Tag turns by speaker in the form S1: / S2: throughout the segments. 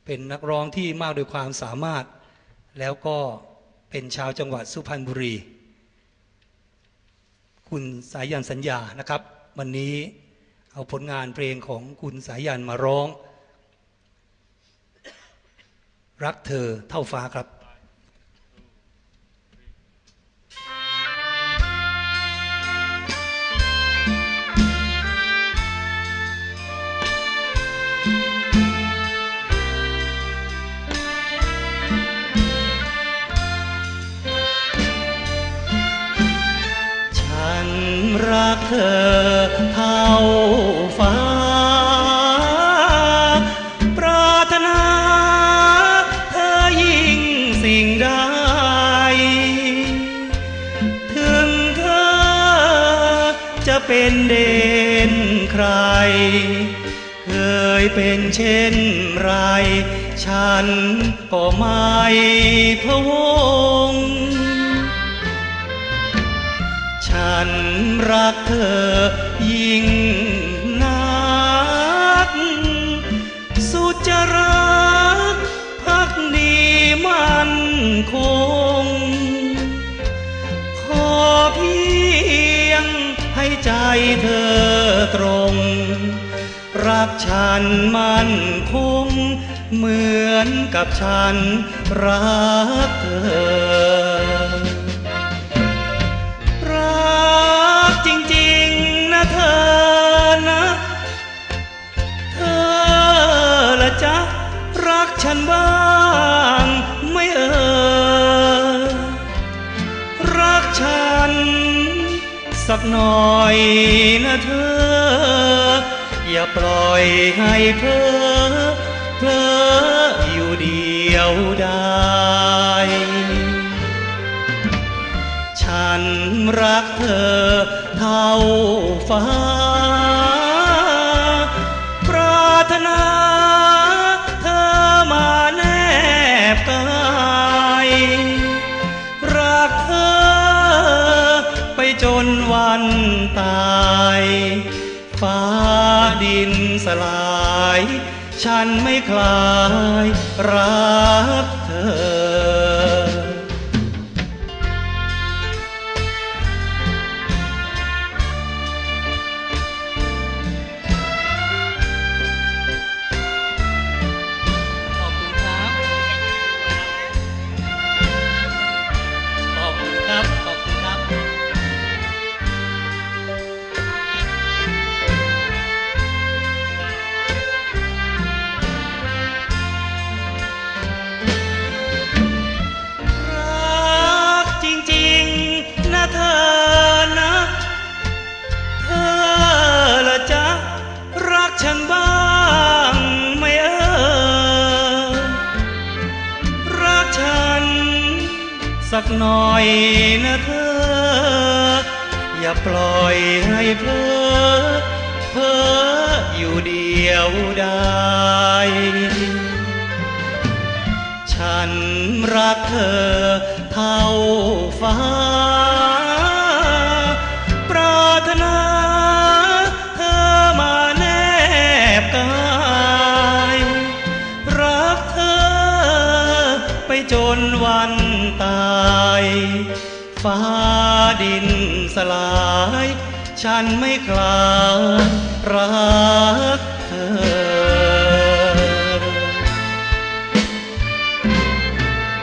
S1: เป็นนักร้องที่มากด้วยความสามารถแล้วก็เป็นชาวจังหวัดสุพรรณบุรีคุณสายันสัญญานะครับวันนี้เอาผลงานเพลงของคุณสายันมาร้องรักเธอเท่าฟ้าครับรักเธอเท่าฟ้าปรารถนาเธอยิ่งสิ่งใดถึงเธอจะเป็นเด่นใครเคยเป็นเช่นไรฉันก็ไม่พะวงฉันรักเธอยิ่งนักสุดจะรักภักดีมั่นคงขอเพียงให้ใจเธอตรงรักฉันมั่นคงเหมือนกับฉันรักเธอจริงๆนะเธอนะเธอละจ๊ะรักฉันบ้างไม่รักฉันสักหน่อยนะเธออย่าปล่อยให้เพ้ออยู่เดียวดายฉันรักเธอเท่าฟ้าปรารถนาเธอมาแนบกายรักเธอไปจนวันตายฟ้าดินสลายฉันไม่คลายรักเธอฉันบ้างไม่รักฉันสักหน่อยนะเธออย่าปล่อยให้เพ้ออยู่เดียวดายฉันรักเธอเท่าฟ้าปรารถนาจนวันตายฟ้าดินสลายฉันไม่คลายรักเธอ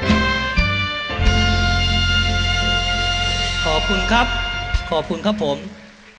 S1: ขอบคุณครับขอบคุณครับผม